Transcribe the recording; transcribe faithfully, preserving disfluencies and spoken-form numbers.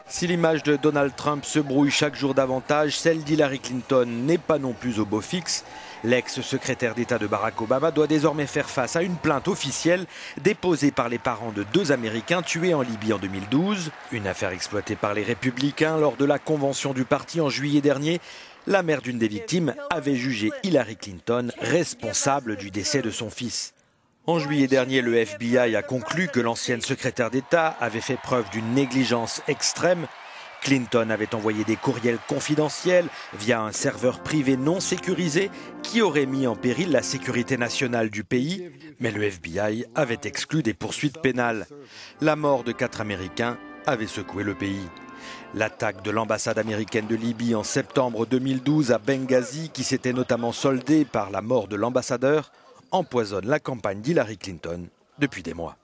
Si l'image de Donald Trump se brouille chaque jour davantage, celle d'Hillary Clinton n'est pas non plus au beau fixe. L'ex-secrétaire d'État de Barack Obama doit désormais faire face à une plainte officielle déposée par les parents de deux Américains tués en Libye en deux mille douze. Une affaire exploitée par les Républicains lors de la convention du parti en juillet dernier. La mère d'une des victimes avait jugé Hillary Clinton responsable du décès de son fils. En juillet dernier, le F B I a conclu que l'ancienne secrétaire d'État avait fait preuve d'une négligence extrême. Clinton avait envoyé des courriels confidentiels via un serveur privé non sécurisé qui aurait mis en péril la sécurité nationale du pays, mais le F B I avait exclu des poursuites pénales. La mort de quatre Américains avait secoué le pays. L'attaque de l'ambassade américaine de Libye en septembre deux mille douze à Benghazi, qui s'était notamment soldée par la mort de l'ambassadeur, empoisonne la campagne d'Hillary Clinton depuis des mois.